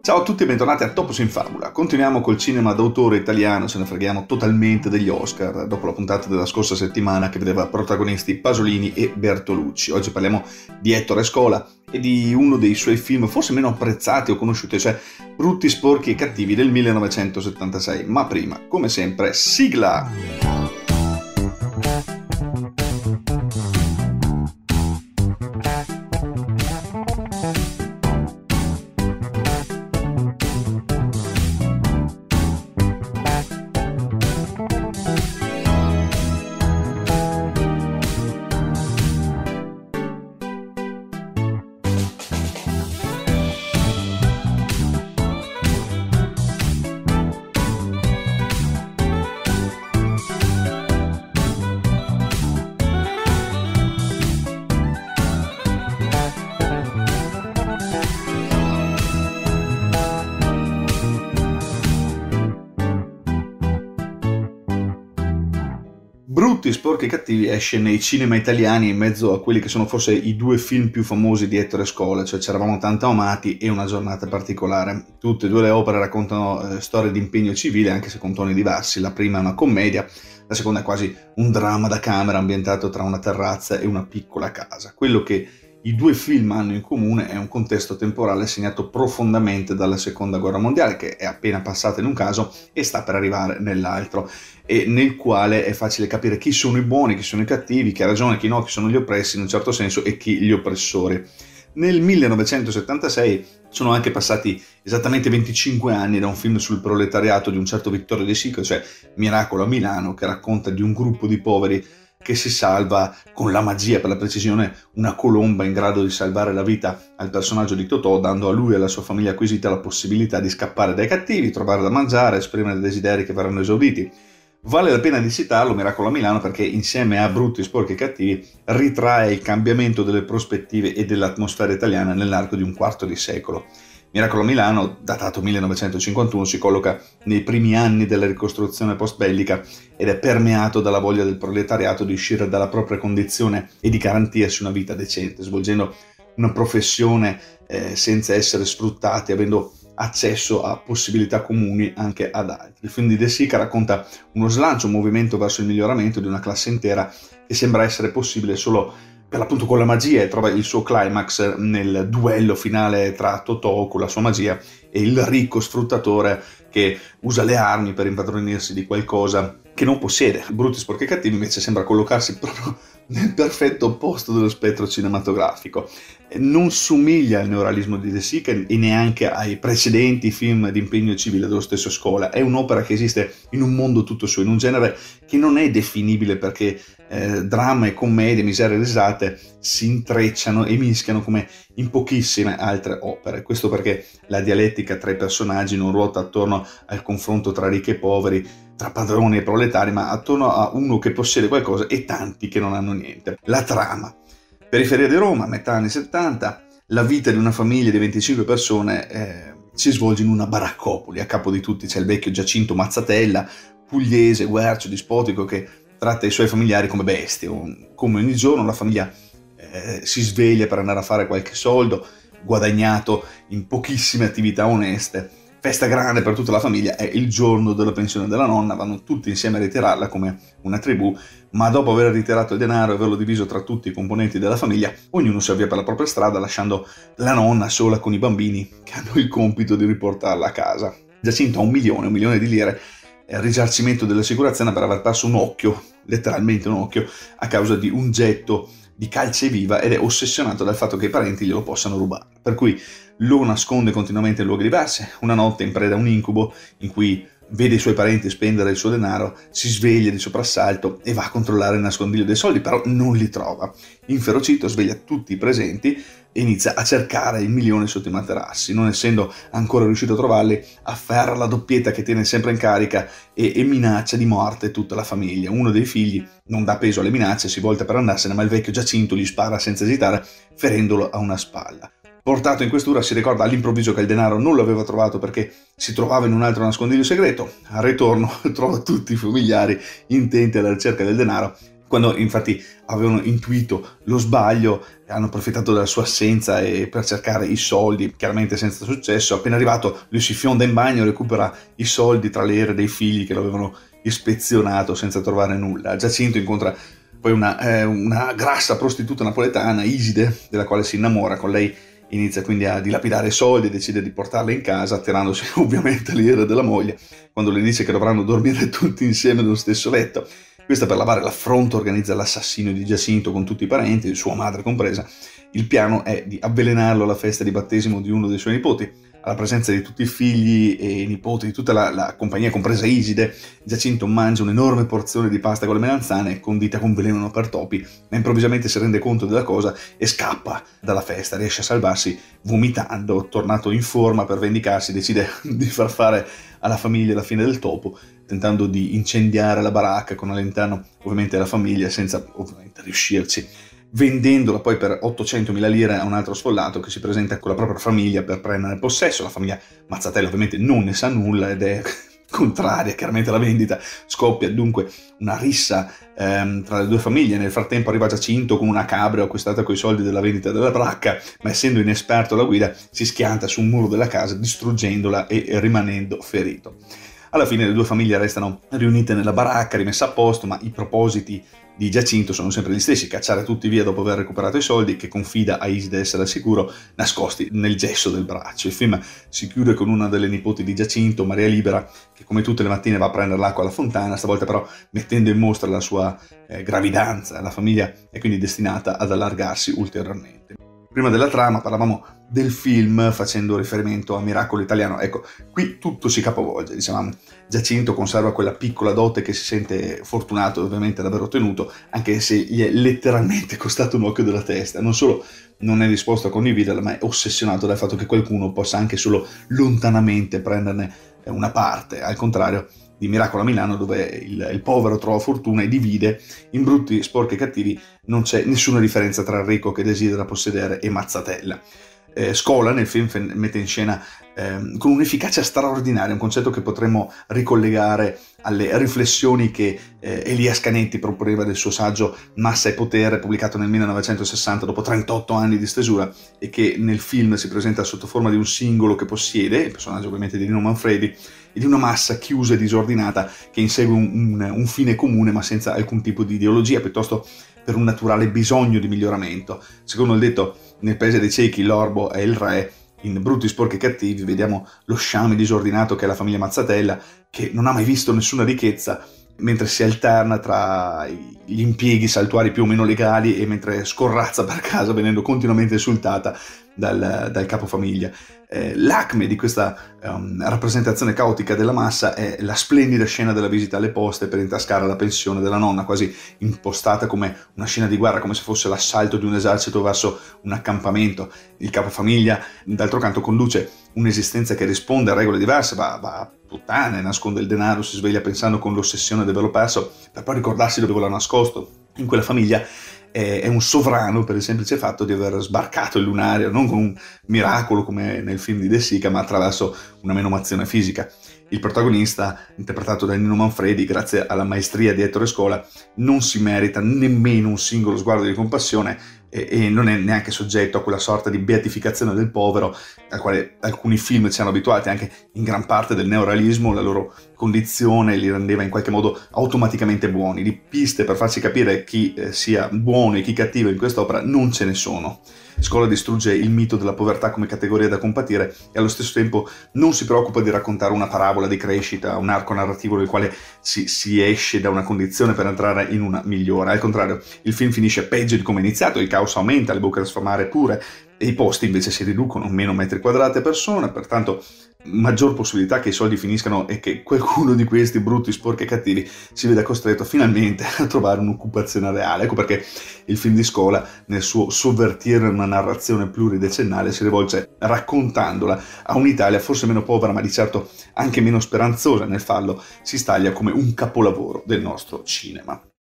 Ciao a tutti e bentornati a Topos in Fabula. Continuiamo col cinema d'autore italiano, ce ne freghiamo totalmente degli Oscar, dopo la puntata della scorsa settimana che vedeva protagonisti Pasolini e Bertolucci. Oggi parliamo di Ettore Scola e di uno dei suoi film forse meno apprezzati o conosciuti, cioè Brutti, sporchi e cattivi del 1976. Ma prima, come sempre, sigla! Brutti, sporchi e cattivi esce nei cinema italiani in mezzo a quelli che sono forse i due film più famosi di Ettore Scola, cioè C'eravamo tanto amati e Una giornata particolare. Tutte e due le opere raccontano storie di impegno civile, anche se con toni diversi. La prima è una commedia, la seconda è quasi un dramma da camera ambientato tra una terrazza e una piccola casa. Quello che i due film hanno in comune è un contesto temporale segnato profondamente dalla Seconda Guerra Mondiale, che è appena passata in un caso e sta per arrivare nell'altro, e nel quale è facile capire chi sono i buoni, chi sono i cattivi, chi ha ragione, chi no, chi sono gli oppressi in un certo senso e chi gli oppressori. Nel 1976 sono anche passati esattamente 25 anni da un film sul proletariato di un certo Vittorio De Sica, cioè Miracolo a Milano, che racconta di un gruppo di poveri che si salva con la magia, per la precisione una colomba in grado di salvare la vita al personaggio di Totò, dando a lui e alla sua famiglia acquisita la possibilità di scappare dai cattivi, trovare da mangiare, esprimere desideri che verranno esauditi. Vale la pena di citarlo, Miracolo a Milano, perché insieme a Brutti, sporchi e cattivi ritrae il cambiamento delle prospettive e dell'atmosfera italiana nell'arco di un quarto di secolo. Miracolo a Milano, datato 1951, si colloca nei primi anni della ricostruzione post-bellica ed è permeato dalla voglia del proletariato di uscire dalla propria condizione e di garantirsi una vita decente, svolgendo una professione senza essere sfruttati, avendo accesso a possibilità comuni anche ad altri. Il film di De Sica racconta uno slancio, un movimento verso il miglioramento di una classe intera che sembra essere possibile solo per l'appunto con la magia, e trova il suo climax nel duello finale tra Totò con la sua magia e il ricco sfruttatore che usa le armi per impadronirsi di qualcosa che non possiede. Brutti, sporchi e cattivi invece sembra collocarsi proprio nel perfetto opposto dello spettro cinematografico. Non somiglia al neorealismo di De Sica e neanche ai precedenti film di impegno civile dello stesso Scola. È un'opera che esiste in un mondo tutto suo, in un genere che non è definibile perché dramma e commedia, miseria e risate si intrecciano e mischiano come in pochissime altre opere. Questo perché la dialettica tra i personaggi non ruota attorno al confronto tra ricchi e poveri, tra padroni e proletari, ma attorno a uno che possiede qualcosa e tanti che non hanno niente. La trama. Periferia di Roma, metà anni 70, la vita di una famiglia di 25 persone si svolge in una baraccopoli. A capo di tutti c'è il vecchio Giacinto Mazzatella, pugliese, guercio, dispotico, che tratta i suoi familiari come bestie. Come ogni giorno la famiglia si sveglia per andare a fare qualche soldo, guadagnato in pochissime attività oneste. Festa grande per tutta la famiglia, è il giorno della pensione della nonna, vanno tutti insieme a ritirarla come una tribù, ma dopo aver ritirato il denaro e averlo diviso tra tutti i componenti della famiglia, ognuno si avvia per la propria strada, lasciando la nonna sola con i bambini che hanno il compito di riportarla a casa. Giacinto ha un milione di lire, risarcimento dell'assicurazione per aver perso un occhio, letteralmente un occhio, a causa di un getto di calceviva, ed è ossessionato dal fatto che i parenti glielo possano rubare, per cui lo nasconde continuamente in luoghi diversi. Una notte in preda a un incubo in cui vede i suoi parenti spendere il suo denaro, si sveglia di soprassalto e va a controllare il nascondiglio dei soldi, però non li trova. Inferocito sveglia tutti i presenti e inizia a cercare il milione sotto i materassi. Non essendo ancora riuscito a trovarli, afferra la doppietta che tiene sempre in carica e minaccia di morte tutta la famiglia. Uno dei figli non dà peso alle minacce, si volta per andarsene, ma il vecchio Giacinto gli spara senza esitare, ferendolo a una spalla. Portato in questura, si ricorda all'improvviso che il denaro non lo aveva trovato perché si trovava in un altro nascondiglio segreto. Al ritorno trova tutti i familiari intenti alla ricerca del denaro, Quando infatti avevano intuito lo sbaglio, hanno approfittato della sua assenza e per cercare i soldi, chiaramente senza successo. Appena arrivato, lui si fionda in bagno, recupera i soldi tra le ere dei figli che lo avevano ispezionato senza trovare nulla. Giacinto incontra poi una grassa prostituta napoletana, Iside, della quale si innamora. Con lei inizia quindi a dilapidare soldi e decide di portarla in casa, attirandosi ovviamente l'ira della moglie, quando le dice che dovranno dormire tutti insieme nello stesso letto. Questa, per lavare l'affronto, organizza l'assassinio di Giacinto con tutti i parenti, sua madre compresa. Il piano è di avvelenarlo alla festa di battesimo di uno dei suoi nipoti. Alla presenza di tutti i figli e i nipoti di tutta la compagnia, compresa Iside, Giacinto mangia un'enorme porzione di pasta con le melanzane condita con veleno per topi, ma improvvisamente si rende conto della cosa e scappa dalla festa. Riesce a salvarsi vomitando. Tornato in forma per vendicarsi, decide di far fare alla famiglia la fine del topo, tentando di incendiare la baracca con all'interno ovviamente la famiglia, senza ovviamente riuscirci, vendendola poi per 800.000 lire a un altro sfollato che si presenta con la propria famiglia per prendere possesso. La famiglia Mazzatella ovviamente non ne sa nulla ed è contraria chiaramente alla vendita. Scoppia dunque una rissa tra le due famiglie. Nel frattempo arriva Giacinto con una cabrio acquistata coi soldi della vendita della baracca, ma essendo inesperto alla guida si schianta su un muro della casa distruggendola e rimanendo ferito. Alla fine le due famiglie restano riunite nella baracca, rimessa a posto, ma i propositi di Giacinto sono sempre gli stessi: cacciare tutti via dopo aver recuperato i soldi, che confida a Iside essere al sicuro, nascosti nel gesso del braccio. Il film si chiude con una delle nipoti di Giacinto, Maria Libera, che come tutte le mattine va a prendere l'acqua alla fontana, stavolta però mettendo in mostra la sua gravidanza. La famiglia è quindi destinata ad allargarsi ulteriormente. Prima della trama parlavamo del film facendo riferimento a Miracolo Italiano. Ecco, qui tutto si capovolge, dicevamo. Giacinto conserva quella piccola dote che si sente fortunato ovviamente ad aver ottenuto, anche se gli è letteralmente costato un occhio della testa. Non solo non è disposto a condividerla, ma è ossessionato dal fatto che qualcuno possa anche solo lontanamente prenderne una parte, al contrario di Miracolo a Milano, dove il povero trova fortuna e divide. In Brutti, Sporchi e Cattivi non c'è nessuna differenza tra il ricco che desidera possedere e Mazzatella. Scola nel film mette in scena con un'efficacia straordinaria un concetto che potremmo ricollegare alle riflessioni che Elias Canetti proponeva del suo saggio Massa e Potere, pubblicato nel 1960 dopo 38 anni di stesura, e che nel film si presenta sotto forma di un singolo che possiede, il personaggio ovviamente di Nino Manfredi, e di una massa chiusa e disordinata che insegue un fine comune ma senza alcun tipo di ideologia, piuttosto per un naturale bisogno di miglioramento. Secondo il detto nel paese dei ciechi l'orbo è il re, in Brutti, Sporchi e Cattivi vediamo lo sciame disordinato che è la famiglia Mazzatella, che non ha mai visto nessuna ricchezza, mentre si alterna tra gli impieghi saltuari più o meno legali e mentre scorrazza per casa venendo continuamente insultata dal capofamiglia. L'acme di questa rappresentazione caotica della massa è la splendida scena della visita alle poste per intascare la pensione della nonna, quasi impostata come una scena di guerra, come se fosse l'assalto di un esercito verso un accampamento. Il capofamiglia, d'altro canto, conduce un'esistenza che risponde a regole diverse, va a puttane, nasconde il denaro, si sveglia pensando con l'ossessione di averlo perso, per poi ricordarsi dove l'ha nascosto. In quella famiglia è un sovrano per il semplice fatto di aver sbarcato il lunario, non con un miracolo come nel film di De Sica, ma attraverso una menomazione fisica. Il protagonista, interpretato da Nino Manfredi, grazie alla maestria di Ettore Scola, non si merita nemmeno un singolo sguardo di compassione e non è neanche soggetto a quella sorta di beatificazione del povero al quale alcuni film ci hanno abituati, anche in gran parte del neorealismo. La loro condizione li rendeva in qualche modo automaticamente buoni. Di piste per farci capire chi sia buono e chi cattivo in quest'opera non ce ne sono. Scola distrugge il mito della povertà come categoria da compatire e allo stesso tempo non si preoccupa di raccontare una parabola di crescita, un arco narrativo nel quale si esce da una condizione per entrare in una migliore. Al contrario, il film finisce peggio di come è iniziato, il caos aumenta, le bocche da sfamare pure, e i posti invece si riducono, meno metri quadrati a persona, pertanto maggior possibilità che i soldi finiscano e che qualcuno di questi brutti, sporchi e cattivi si veda costretto finalmente a trovare un'occupazione reale. Ecco perché il film di Scola, nel suo sovvertire una narrazione pluridecennale, si rivolge raccontandola a un'Italia forse meno povera, ma di certo anche meno speranzosa nel farlo. Si staglia come un capolavoro del nostro cinema.